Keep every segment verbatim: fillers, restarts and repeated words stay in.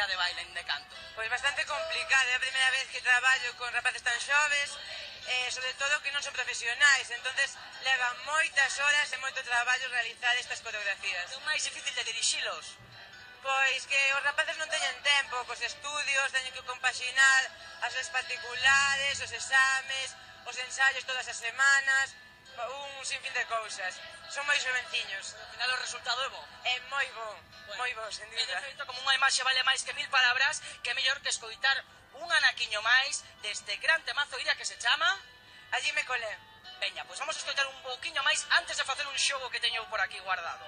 idea de baile en Decanto? Pois bastante complicado, é a primeira vez que traballo con rapaces tan xoves, eh, sobre todo que non son profesionais, entonces levan moitas horas e moito traballo realizar estas coreografías. É o máis difícil de dirixilos? Pois que os rapaces non teñen tempo cos estudios, teñen que compaxinar as leis particulares, os exames, os ensaios todas as semanas, un sinfín de cousas. Son moi xovenciños. Ao final o resultado é bo. É moi bon, moi bon, sen E de dúbida. feito, como unha imaxe vale máis que mil palabras, que é mellor que escoitar un anaquiño máis deste gran temazo, Iria, que se chama... Allí me colé. Veña, pois vamos a escoitar un pouquiño máis antes de facer un xogo que teño por aquí guardado.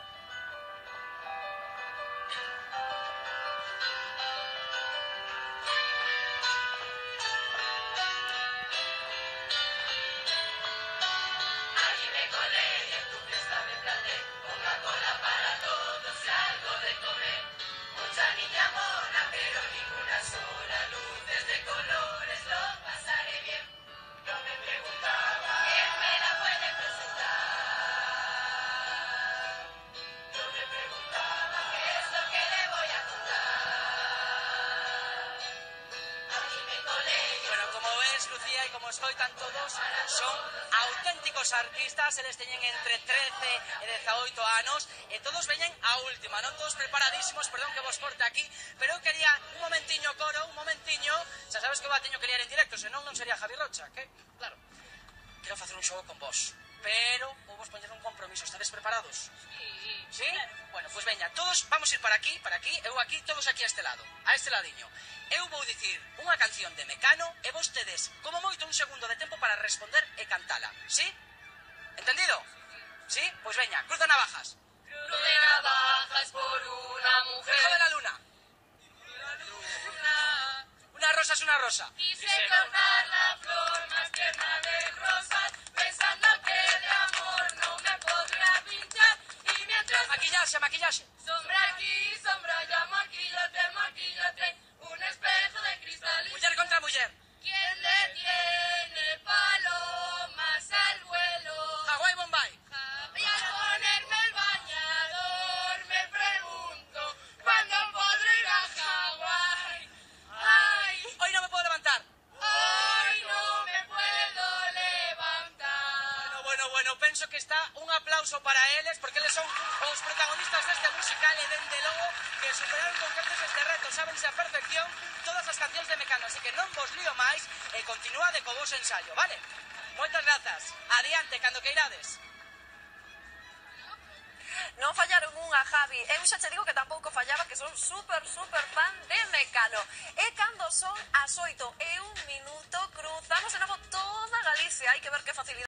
Lucía, e como escoitan todos, son auténticos artistas, eles teñen entre trece e dezaoito anos, e todos veñen a última, non todos preparadísimos, perdón que vos corte aquí, pero eu quería un momentiño coro, un momentiño, xa sabes que eu a teño que liar en directo, senón non sería Javi Rocha, que, claro, quero facer un xogo con vos, pero vou vos poñer un compromiso, estades preparados? Sí? Bueno, pois veña, todos vamos ir para aquí, para aquí, eu aquí, todos aquí a este lado, a este ladiño. Eu vou dicir unha canción de Mecano e vostedes, como moito, un segundo de tempo para responder e cantala, sí? Entendido? Sí? Pois veña, cruza navajas. Cruce navajas por una mujer. Hijo de la luna. Una rosa es una rosa. Quise cortar la flor más tierna de rosas, pensando que de amor no me podría pinchar. Y mientras Maquillaxe, maquillaxe. sombra aquí, sombra allá, maquillate, maquillate, un espejo de cristal. Muller contra muller. ¿Quién le tiene palomas al vuelo? Hawái, Bombay. Y al ponerme el bañador me pregunto ¿cuándo podré ir a Hawái? Ay, Hoy no me puedo levantar. hoy no me puedo levantar. Bueno, bueno, bueno, penso que está un aplauso para eles, porque eles son os protagonistas deste musical e dende logo que superaron con creces este reto, sábense a perfección todas as cancións de Mecano, así que non vos lío máis e continuade co vos ensayo, vale? Moitas grazas. Adiante, cando queirades. Non fallaron unha, Javi. Eu xa che digo que tampouco fallaba, que son super, super fan de Mecano. E cando son as oito e un minuto, cruzamos de novo toda Galicia. Hai que ver que facilidade.